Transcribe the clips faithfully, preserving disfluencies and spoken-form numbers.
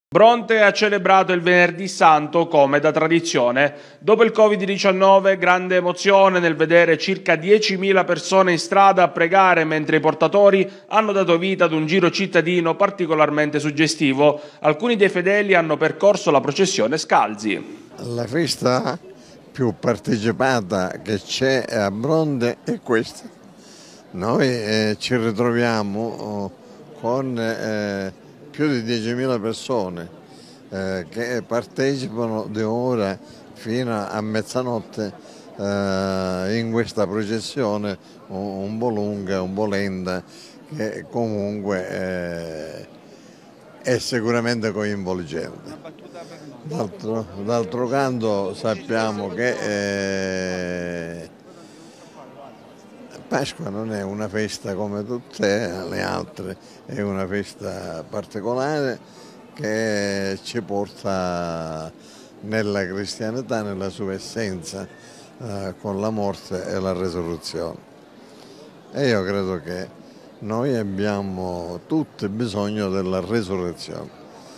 Bronte ha celebrato il Venerdì Santo come da tradizione. Dopo il Covid diciannove, grande emozione nel vedere circa diecimila persone in strada a pregare mentre i portatori hanno dato vita ad un giro cittadino particolarmente suggestivo. Alcuni dei fedeli hanno percorso la processione scalzi. La festa più partecipata che c'è a Bronte è questa. Noi eh, ci ritroviamo oh, con eh, più di diecimila persone eh, che partecipano da ora fino a mezzanotte eh, in questa processione un, un po' lunga, un po' lenta, che comunque eh, è sicuramente coinvolgente. D'altro, d'altro canto sappiamo che eh, Pasqua non è una festa come tutte le altre, è una festa particolare che ci porta nella cristianità, nella sua essenza, eh, con la morte e la resurrezione. E io credo che noi abbiamo tutti bisogno della resurrezione.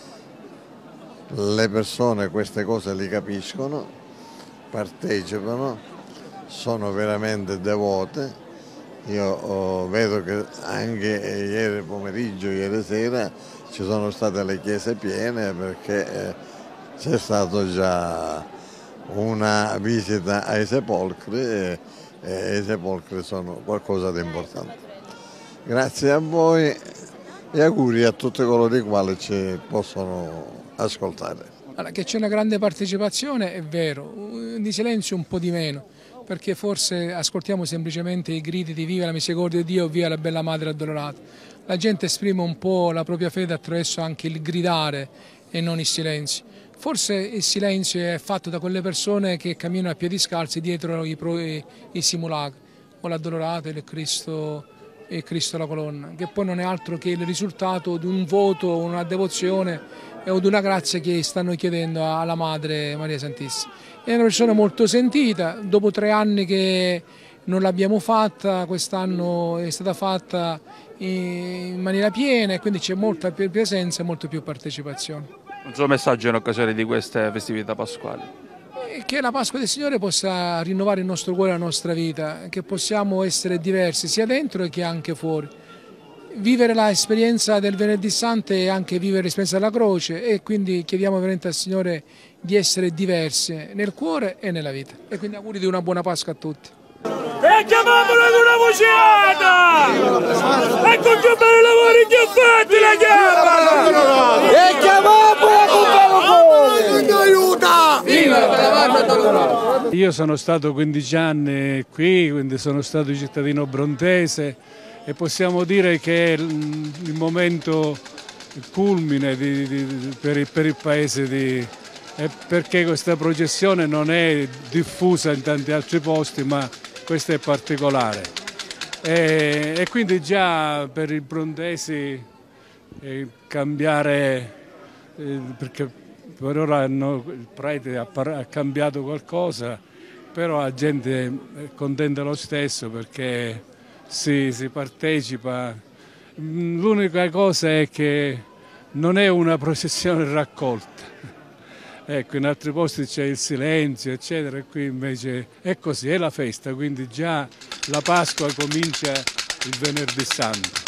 Le persone queste cose le capiscono, partecipano, sono veramente devote. Io oh, vedo che anche ieri pomeriggio, ieri sera ci sono state le chiese piene perché eh, c'è stata già una visita ai sepolcri e, e i sepolcri sono qualcosa di importante. Grazie a voi e auguri a tutti coloro i quali ci possono ascoltare. Allora, che c'è una grande partecipazione è vero, di silenzio un po' di meno, perché forse ascoltiamo semplicemente i gridi di viva la misericordia di Dio, viva la bella madre addolorata. La gente esprime un po' la propria fede attraverso anche il gridare e non il silenzio. Forse il silenzio è fatto da quelle persone che camminano a piedi scalzi dietro i, i, i simulacri, o l'addolorata e il Cristo, e Cristo la colonna, che poi non è altro che il risultato di un voto, una devozione o di una grazia che stanno chiedendo alla Madre Maria Santissima. È una persona molto sentita, dopo tre anni che non l'abbiamo fatta, quest'anno è stata fatta in maniera piena e quindi c'è molta più presenza e molto più partecipazione. Un suo messaggio in occasione di queste festività pasquali? Che la Pasqua del Signore possa rinnovare il nostro cuore e la nostra vita, che possiamo essere diversi sia dentro che anche fuori. Vivere l'esperienza del Venerdì Santo e anche vivere l'esperienza della croce, e quindi chiediamo veramente al Signore di essere diversi nel cuore e nella vita. E quindi auguri di una buona Pasqua a tutti. E chiamiamola di una vociata! E con che bene lavori che fatti la chiama! E chiamiamola con che aiuta! Viva la madre! Io sono stato quindici anni qui, quindi sono stato cittadino brontese e possiamo dire che è il momento, il culmine di, di, per, il, per il paese di, è perché questa processione non è diffusa in tanti altri posti, ma questa è particolare. E, e quindi già per i brontesi eh, cambiare, eh, perché per ora hanno, il prete ha, ha cambiato qualcosa, però la gente è contenta lo stesso perché si, si partecipa. L'unica cosa è che non è una processione raccolta. Ecco, in altri posti c'è il silenzio, eccetera, e qui invece è così, è la festa, quindi già la Pasqua comincia il Venerdì Santo.